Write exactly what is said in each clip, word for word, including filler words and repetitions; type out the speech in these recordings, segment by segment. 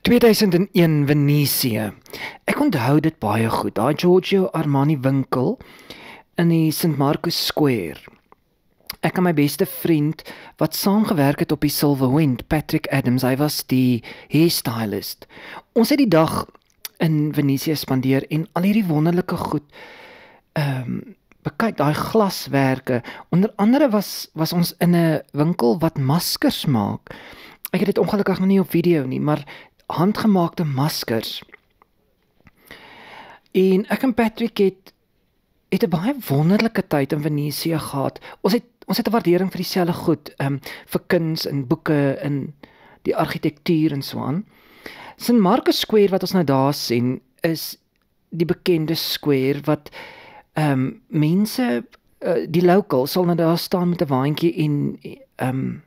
tweeduisend een Venesië. Ek onthou dit baie goed. Daai Giorgio Armani winkel in die Saint Marcus Square. Ek en my beste vriend wat saamgewerk het op die Silver Wind, Patrick Adams, hy was die hairstylist. Ons het die dag in Venesië spandeer en al hierdie wonderlike goed ehm um, bekyk, daai glaswerke. Onder andere was was ons in 'n winkel wat maskers maak. Ek het dit ongelukkig nog nie op video nie, maar handgemaakte maskers. En ek en Patrick het het 'n baie wonderlike tyd in Venesië gehad. Ons het ons het 'n waardering vir dieselfde goed, ehm um, vir kuns en boeke en die argitektuur en so aan. Saint Marcus Square wat ons nou daar sien, is die bekende square wat ehm um, mense uh, die locals sal nou daar staan met 'n waantjie en ehm um,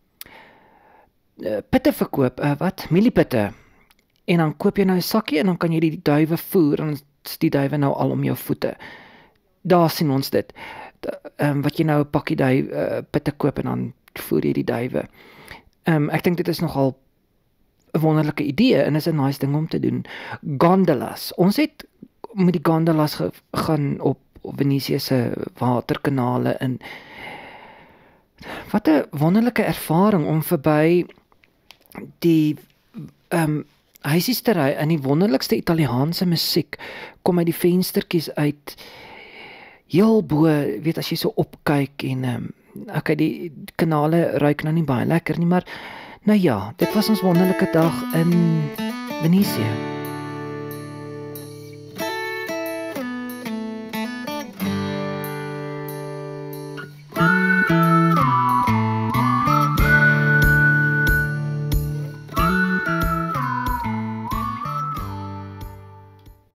pitte verkoop, uh, wat? Mieliepitte. En dan koop jy nou 'n sakkie en dan kan jy die duwe voer en is die duwe nou al om jou voete. Daar sien ons dit. Ehm um, wat jy nou 'n pakkie duwe uh, pitte koop en dan voer jy die duwe. Ehm um, ek dink dit is nogal 'n wonderlike idee en is 'n nice ding om te doen. Gondolas. Ons het met die gondolas gegaan op, op Venesië se waterkanale en wat 'n wonderlike ervaring om verby die ehm um, huisies te ry en die wonderlikste Italiaanse musiek kom uit die venstertjies uit heel bo, weet as jy so opkyk en ehm um, okay, die kanale ruik nou nie baie lekker nie, maar nou ja, dit was ons wonderlike dag in Venesië.